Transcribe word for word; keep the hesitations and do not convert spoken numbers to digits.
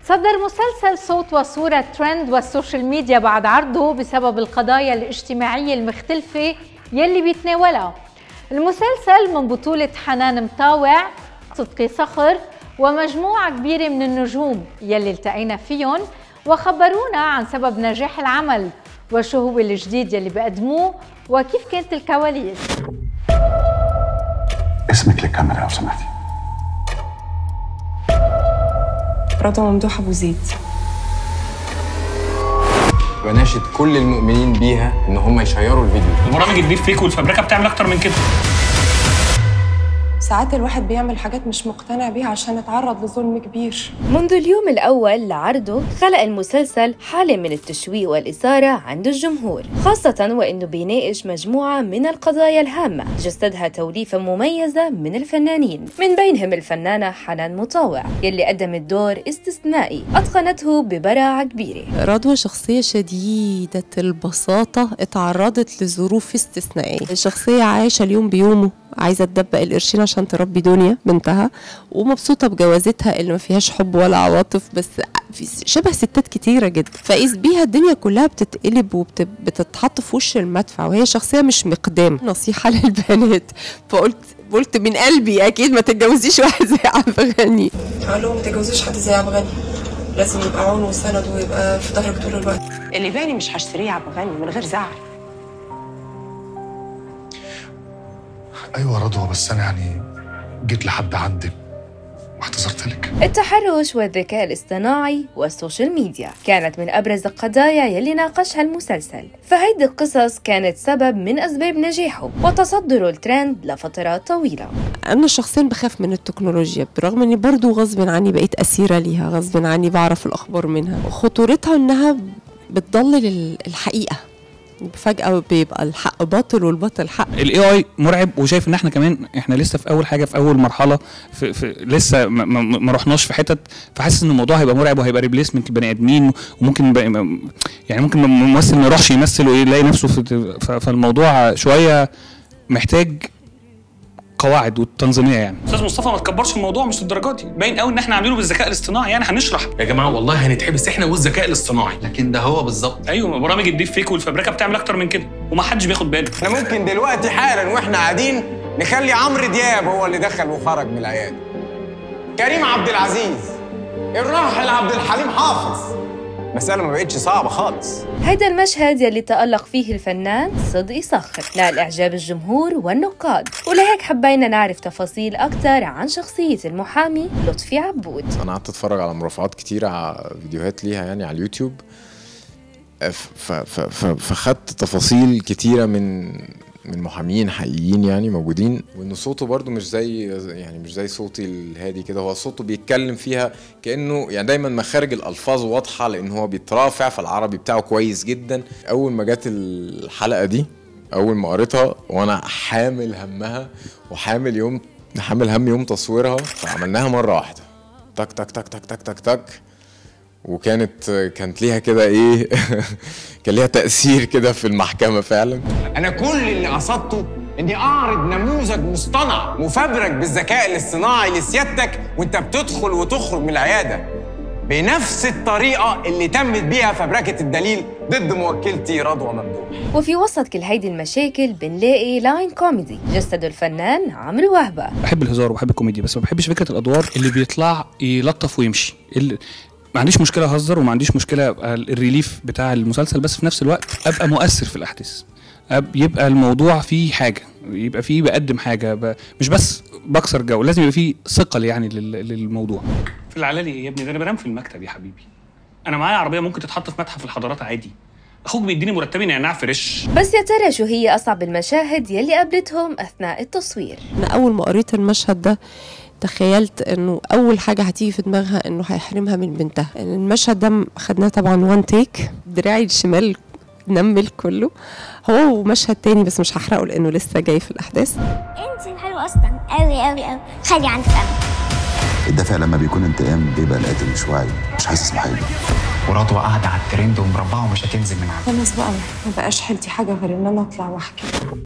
صدر مسلسل صوت وصورة ترند والسوشيال ميديا بعد عرضه بسبب القضايا الاجتماعية المختلفة يلي بيتناولها. المسلسل من بطولة حنان مطاوع، صدقي صخر، ومجموعة كبيرة من النجوم يلي التقينا فيهم وخبرونا عن سبب نجاح العمل وشو هو الجديد يلي بقدموه وكيف كانت الكواليس. اسمك للكاميرا لو سمحتي. رضوى ممدوح ابو زيد. بناشد كل المؤمنين بيها ان هم يشيروا الفيديو. البرامج الديب فيك والفبركه بتعمل اكتر من كده. ساعات الواحد بيعمل حاجات مش مقتنع بيها عشان اتعرض لظلم كبير. منذ اليوم الأول لعرضه خلق المسلسل حالة من التشويق والإثارة عند الجمهور، خاصة وإنه بيناقش مجموعة من القضايا الهامة جسدها توليفة مميزة من الفنانين، من بينهم الفنانة حنان مطاوع يلي قدمت دور استثنائي أتقنته ببراعة كبيرة. رضوى شخصية شديدة البساطة اتعرضت لظروف استثنائية، الشخصية عايشة اليوم بيومه، عايزة تدبق القرشين عشان تربي دنيا بنتها، ومبسوطة بجوازتها اللي ما فيهاش حب ولا عواطف، بس في شبه ستات كتيرة جدا، فقيس بيها الدنيا كلها بتتقلب وبتتحط في وش المدفع، وهي شخصية مش مقدام. نصيحة للبنات، فقلت قلت من قلبي أكيد ما تتجوزيش واحد زي عبد الغني. قال لهم ما تتجوزيش حد زي عبد الغني، لازم يبقى عون وسند ويبقى في ظهرك طول الوقت. اللي بالي مش هشتريه عبد الغني من غير زعل. ايوه رضوى، بس انا يعني جيت لحد عندك واعتذرت لك. التحرش والذكاء الاصطناعي والسوشيال ميديا كانت من أبرز القضايا يلي ناقشها المسلسل، فهيدي القصص كانت سبب من أسباب نجاحه وتصدره الترند لفترات طويلة. أنا شخصيا بخاف من التكنولوجيا، برغم أني برضو غصب عني بقيت أسيرة ليها، غصب عني بعرف الأخبار منها. خطورتها أنها بتضلل الحقيقة، فجأة بيبقى الحق باطل والباطل حق. الاي اي مرعب، وشايف ان احنا كمان احنا لسه في اول حاجه، في اول مرحله، في, في لسه ما, ما, ما رحناش في حتت، فحاسس ان الموضوع هيبقى مرعب وهيبقى ريبليسمنت البني ادمين، وممكن يعني ممكن ممثل ما يروحش يمثل ويلاقي نفسه في، فالموضوع شويه محتاج قواعد وتنظيميه. يعني استاذ مصطفى ما تكبرش الموضوع، مش للدرجه دي، باين قوي ان احنا عاملينه بالذكاء الاصطناعي، يعني هنشرح يا جماعه والله هنتحبس احنا والذكاء الاصطناعي، لكن ده هو بالظبط. ايوه، برامج الديب فيك والفبركه بتعمل اكتر من كده ومحدش بياخد باله. احنا ممكن دلوقتي حالا واحنا قاعدين نخلي عمرو دياب هو اللي دخل وخرج من العياده، كريم عبد العزيز، الراحل عبد الحليم حافظ. مسألة ما بقتش صعبة خالص. هيدا المشهد يلي تألق فيه الفنان صدقي صخر نال إعجاب الجمهور والنقاد، ولهيك حبينا نعرف تفاصيل أكتر عن شخصية المحامي لطفي عبود. أنا قعدت أتفرج على مرافعات كتيرة على فيديوهات ليها يعني على اليوتيوب، فخدت تفاصيل كتيرة من من محامين حقيقيين يعني موجودين، وان صوته برضو مش زي يعني مش زي صوتي الهادي كده، هو صوته بيتكلم فيها كانه يعني دايما مخارج الالفاظ واضحه، لان هو بيترافع، فالعربي بتاعه كويس جدا. اول ما جت الحلقه دي، اول ما قريتها وانا حامل همها وحامل يوم حامل هم يوم تصويرها، فعملناها مره واحده تك تك تك تك تك تك تك، وكانت كانت ليها كده ايه كان ليها تأثير كده في المحكمة فعلا. انا كل اللي قصدته اني اعرض نموذج مصطنع مفبرك بالذكاء الاصطناعي لسيادتك وانت بتدخل وتخرج من العيادة، بنفس الطريقة اللي تمت بيها فبركة الدليل ضد موكلتي رضوى ممدوح. وفي وسط كل هيدي المشاكل بنلاقي لاين كوميدي جسده الفنان عمرو وهبة. بحب الهزار وبحب الكوميديا، بس ما بحبش فكرة الأدوار اللي بيطلع يلطف ويمشي. اللي ما عنديش مشكله اهزر وما عنديش مشكله ابقى الريليف بتاع المسلسل، بس في نفس الوقت ابقى مؤثر في الاحداث، يبقى الموضوع فيه حاجه، يبقى فيه بقدم حاجه، ب... مش بس بكسر جو، لازم يبقى فيه ثقل يعني لل... للموضوع. في العلالي يا ابني، ده انا بنام في المكتب يا حبيبي، انا معايا عربيه ممكن تتحط في متحف الحضارات عادي، اخوك بيديني مرتبي نعناع فريش. بس يا ترى شو هي اصعب المشاهد يلي قابلتهم اثناء التصوير؟ انا اول ما قريت المشهد ده تخيلت انه اول حاجه هتيجي في دماغها انه هيحرمها من بنتها. المشهد ده خدناه طبعا وان تيك، دراعي الشمال نمل كله. هو ومشهد تاني بس مش هحرقه لانه لسه جاي في الاحداث. انت حلوه اصلا قوي قوي قوي، خلي عندك امل. الدافع لما بيكون انتقام بيبقى القاتل مش واعي، مش حاسس بحاجه. ورضوى قاعده على الترند ومربعه ومش هتنزل من عنده. خلاص بقى ما بقاش حيلتي حاجه غير ان انا اطلع واحكي.